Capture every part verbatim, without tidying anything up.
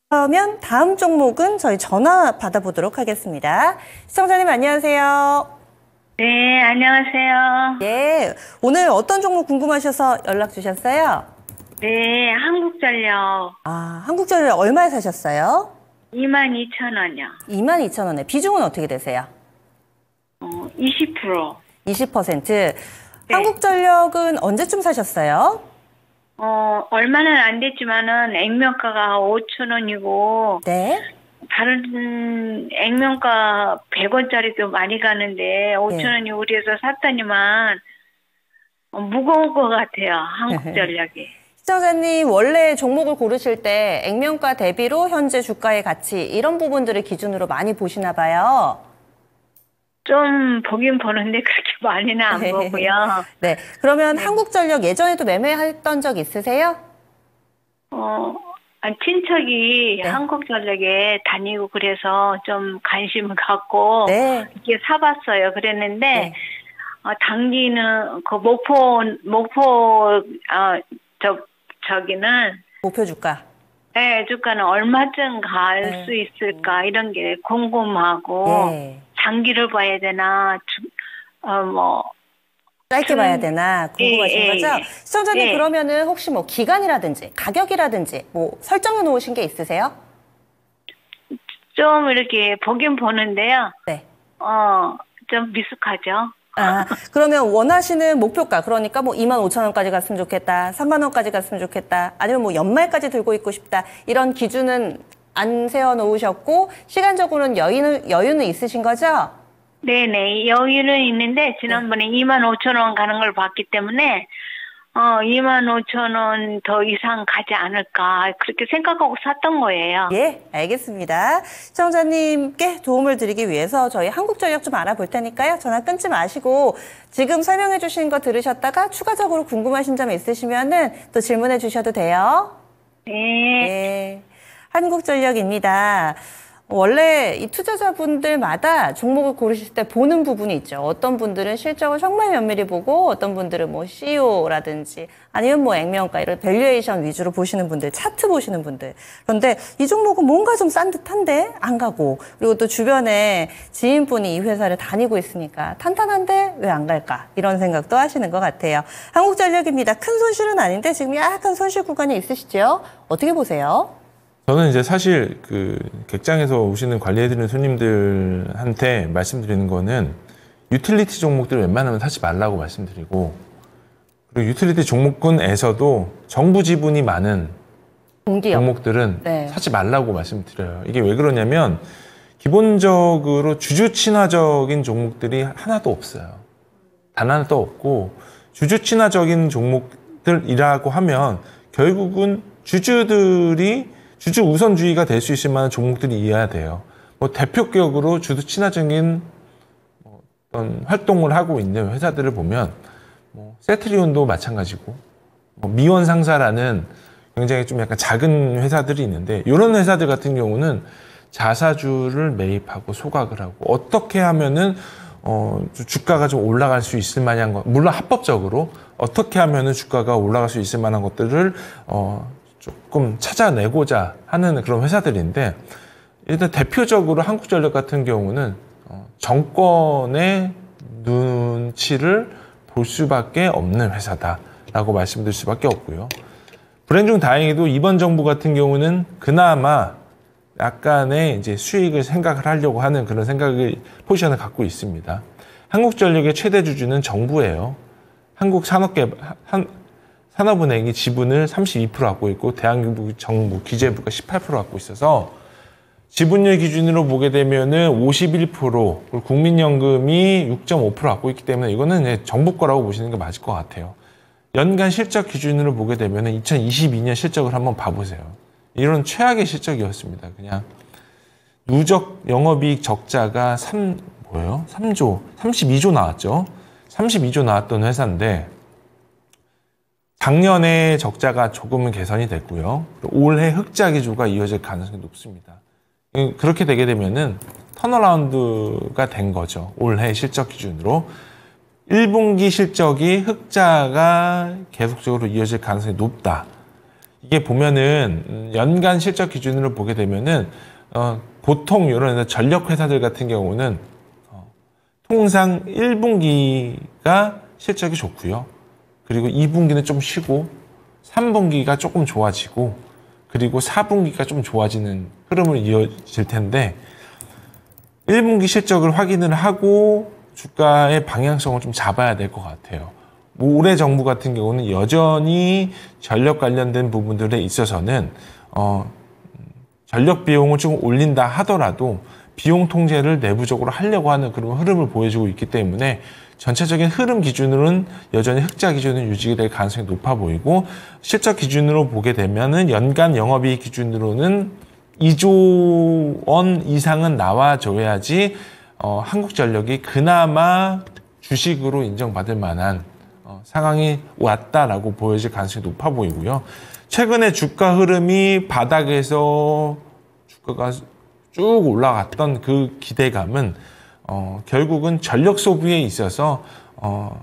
그러면 다음 종목은 저희 전화 받아보도록 하겠습니다. 시청자님 안녕하세요. 네, 안녕하세요. 예, 오늘 어떤 종목 궁금하셔서 연락 주셨어요? 네, 한국전력 아, 한국전력 얼마에 사셨어요? 이만 이천 원이요. 이만 이천 원에 비중은 어떻게 되세요? 어, 이십 퍼센트. 이십 퍼센트. 네. 한국전력은 언제쯤 사셨어요? 어, 얼마는 안 됐지만은 액면가가 오천 원이고 네. 다른 액면가 백 원짜리도 많이 가는데 오천 원이 우리에서 샀더니만 어, 무거운 것 같아요. 한국전력이. 시청자님 원래 종목을 고르실 때 액면가 대비로 현재 주가의 가치 이런 부분들을 기준으로 많이 보시나 봐요. 좀 보긴 보는데 그렇게 많이는 안 네. 보고요. 네. 그러면 네. 한국전력 예전에도 매매했던 적 있으세요? 어, 아니, 친척이 네. 한국전력에 다니고 그래서 좀 관심을 갖고 네. 이렇게 사봤어요. 그랬는데 네. 어, 당기는 그 목포 목포 어, 저 저기는 목표 주가. 네, 주가는 얼마쯤 갈 네. 수 있을까 이런 게 궁금하고 예. 장기를 봐야 되나 어, 뭐 짧게 좀, 봐야 되나 궁금하신 예, 거죠? 예. 시청자님 예. 그러면은 혹시 뭐 기간이라든지 가격이라든지 뭐 설정해 놓으신 게 있으세요? 좀 이렇게 보긴 보는데요. 네. 어, 좀 미숙하죠. 아, 그러면 원하시는 목표가, 그러니까 뭐 이만 오천 원까지 갔으면 좋겠다, 삼만 원까지 갔으면 좋겠다, 아니면 뭐 연말까지 들고 있고 싶다, 이런 기준은 안 세워 놓으셨고, 시간적으로는 여유는, 여유는 있으신 거죠? 네네, 여유는 있는데, 지난번에 네. 이만 오천 원 가는 걸 봤기 때문에, 어, 이만 오천 원 더 이상 가지 않을까, 그렇게 생각하고 샀던 거예요. 예, 알겠습니다. 시청자님께 도움을 드리기 위해서 저희 한국전력 좀 알아볼 테니까요. 전화 끊지 마시고, 지금 설명해 주신 거 들으셨다가 추가적으로 궁금하신 점 있으시면은 또 질문해 주셔도 돼요. 네. 네. 한국전력입니다. 원래 이 투자자분들마다 종목을 고르실 때 보는 부분이 있죠. 어떤 분들은 실적을 정말 면밀히 보고 어떤 분들은 뭐 씨이오라든지 아니면 뭐 액면가 이런 밸류에이션 위주로 보시는 분들, 차트 보시는 분들. 그런데 이 종목은 뭔가 좀 싼 듯한데 안 가고 그리고 또 주변에 지인분이 이 회사를 다니고 있으니까 탄탄한데 왜 안 갈까 이런 생각도 하시는 것 같아요. 한국전력입니다. 큰 손실은 아닌데 지금 약간 손실 구간이 있으시죠? 어떻게 보세요? 저는 이제 사실 그 객장에서 오시는 관리해드리는 손님들한테 말씀드리는 거는 유틸리티 종목들을 웬만하면 사지 말라고 말씀드리고, 그리고 유틸리티 종목군에서도 정부 지분이 많은 공기업. 종목들은 네. 사지 말라고 말씀드려요. 이게 왜 그러냐면 기본적으로 주주 친화적인 종목들이 하나도 없어요. 단 하나도 없고, 주주 친화적인 종목들이라고 하면 결국은 주주들이 주주 우선주의가 될 수 있을 만한 종목들이 이어야 돼요. 뭐 대표격으로 주주 친화적인 어떤 활동을 하고 있는 회사들을 보면 뭐 세트리온도 마찬가지고, 뭐 미원상사라는 굉장히 좀 약간 작은 회사들이 있는데, 이런 회사들 같은 경우는 자사주를 매입하고 소각을 하고 어떻게 하면은 어, 주가가 좀 올라갈 수 있을 만한 것, 물론 합법적으로 어떻게 하면은 주가가 올라갈 수 있을 만한 것들을 어, 조금 찾아내고자 하는 그런 회사들인데, 일단 대표적으로 한국전력 같은 경우는 정권의 눈치를 볼 수밖에 없는 회사다라고 말씀드릴 수밖에 없고요. 불행 중 다행히도 이번 정부 같은 경우는 그나마 약간의 이제 수익을 생각을 하려고 하는 그런 생각을 포지션을 갖고 있습니다. 한국전력의 최대 주주는 정부예요. 한국산업개 한 산업은행이 지분을 삼십이 퍼센트 갖고 있고 대한민국 정부 기재부가 십팔 퍼센트 갖고 있어서 지분율 기준으로 보게 되면은 오십일 퍼센트, 그리고 국민연금이 육 점 오 퍼센트 갖고 있기 때문에 이거는 정부 거라고 보시는 게 맞을 것 같아요. 연간 실적 기준으로 보게 되면은 이천이십이 년 실적을 한번 봐보세요. 이런 최악의 실적이었습니다. 그냥 누적 영업이익 적자가 삼 뭐예요? 삼조, 삼십이조 나왔죠. 삼십이조 나왔던 회사인데. 작년에 적자가 조금은 개선이 됐고요. 올해 흑자 기조가 이어질 가능성이 높습니다. 그렇게 되게 되면은 턴어라운드가 된 거죠. 올해 실적 기준으로. 일 분기 실적이 흑자가 계속적으로 이어질 가능성이 높다. 이게 보면은 음, 연간 실적 기준으로 보게 되면은 어, 보통 이런 전력 회사들 같은 경우는 어, 통상 일 분기가 실적이 좋고요. 그리고 이 분기는 좀 쉬고 삼 분기가 조금 좋아지고 그리고 사 분기가 좀 좋아지는 흐름을 이어질 텐데 일 분기 실적을 확인을 하고 주가의 방향성을 좀 잡아야 될 것 같아요. 뭐 올해 정부 같은 경우는 여전히 전력 관련된 부분들에 있어서는 어, 전력 비용을 좀 올린다 하더라도 비용 통제를 내부적으로 하려고 하는 그런 흐름을 보여주고 있기 때문에 전체적인 흐름 기준으로는 여전히 흑자 기준은 유지될 가능성이 높아 보이고 실적 기준으로 보게 되면은 연간 영업이익 기준으로는 이조 원 이상은 나와줘야지 어, 한국전력이 그나마 주식으로 인정받을 만한 어, 상황이 왔다라고 보여질 가능성이 높아 보이고요. 최근에 주가 흐름이 바닥에서 주가가 쭉 올라갔던 그 기대감은 어, 결국은 전력 소비에 있어서 어,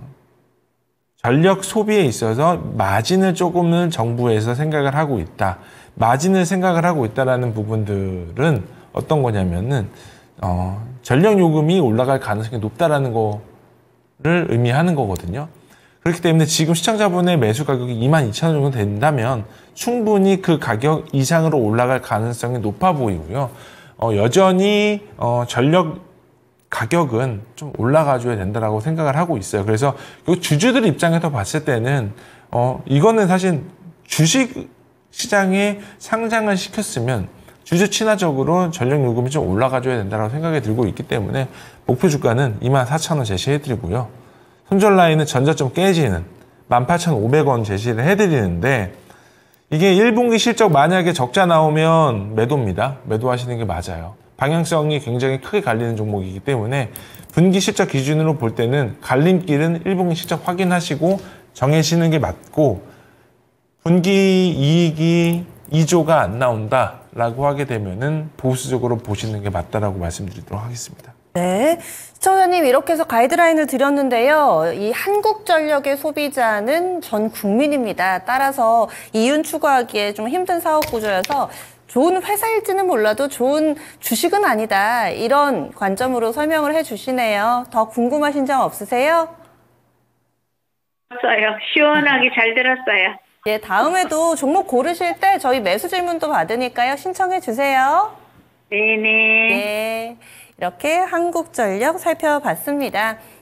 전력 소비에 있어서 마진을 조금은 정부에서 생각을 하고 있다. 마진을 생각을 하고 있다라는 부분들은 어떤 거냐면은 어, 전력 요금이 올라갈 가능성이 높다라는 거를 의미하는 거거든요. 그렇기 때문에 지금 시청자분의 매수 가격이 이만 이천 원 정도 된다면 충분히 그 가격 이상으로 올라갈 가능성이 높아 보이고요. 어, 여전히 어, 전력 가격은 좀 올라가줘야 된다라고 생각을 하고 있어요. 그래서 이 주주들 입장에서 봤을 때는 어, 이거는 사실 주식 시장에 상장을 시켰으면 주주 친화적으로 전력 요금이 좀 올라가줘야 된다고 생각이 들고 있기 때문에 목표 주가는 이만 사천 원 제시해드리고요. 손절 라인은 전저점 깨지는 만 팔천 오백 원 제시를 해드리는데 이게 일 분기 실적 만약에 적자 나오면 매도입니다. 매도하시는 게 맞아요. 방향성이 굉장히 크게 갈리는 종목이기 때문에 분기 실적 기준으로 볼 때는 갈림길은 일 분기 실적 확인하시고 정해시는 게 맞고 분기 이익이 이조가 안 나온다라고 하게 되면은 보수적으로 보시는 게 맞다라고 말씀드리도록 하겠습니다. 네, 시청자님 이렇게 해서 가이드라인을 드렸는데요. 이 한국전력의 소비자는 전 국민입니다. 따라서 이윤 추구하기에 좀 힘든 사업 구조여서 좋은 회사일지는 몰라도 좋은 주식은 아니다. 이런 관점으로 설명을 해주시네요. 더 궁금하신 점 없으세요? 없어요. 시원하게 잘 들었어요. 예, 다음에도 종목 고르실 때 저희 매수 질문도 받으니까요. 신청해 주세요. 네네. 네, 이렇게 한국전력 살펴봤습니다.